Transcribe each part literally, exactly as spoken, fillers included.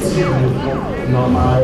Normal.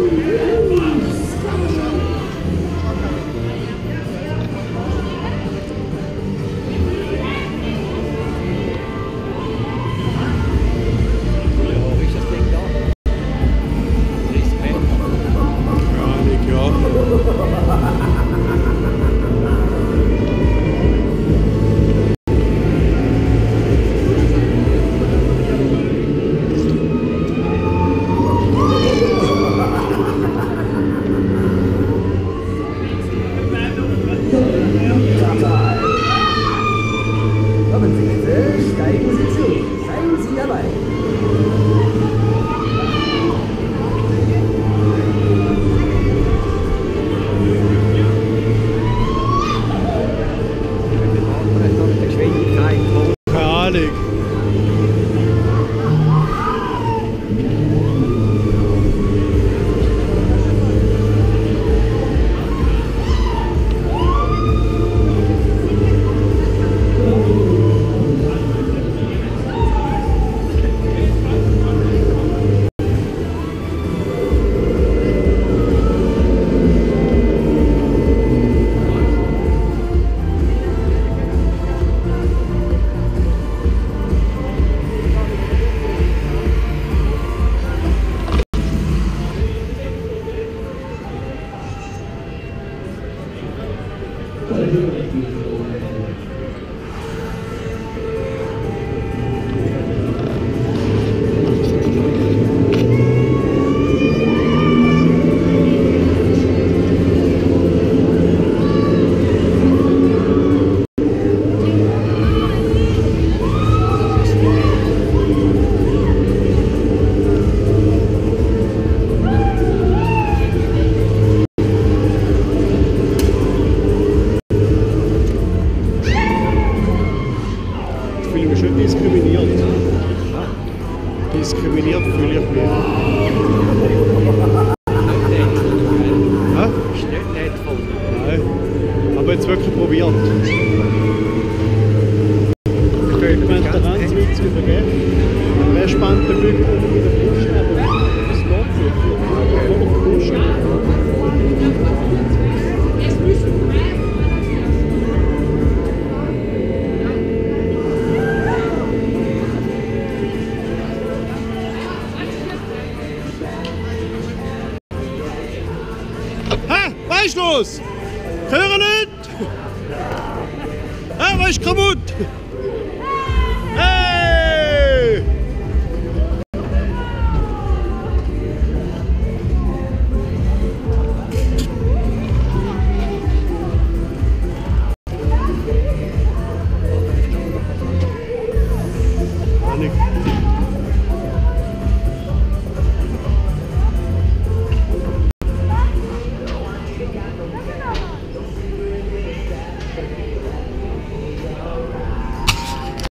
Kommen Sie bitte, steigen Sie zu. Seien Sie dabei. Keine Ahnung. Ich fühle mich schon diskriminiert. Diskriminiert fühle ich mich. Hä? Ist nicht nett von dir. Nein. Aber jetzt wirklich probiert. Ich könnte mir den Ranzwitz übergeben. Wer spannt den Bügel oben mit der Brust ab? Das geht nicht. Voll auf die Brust. Hä? Was ist los? Hören nicht? Hä? Was ist kaputt?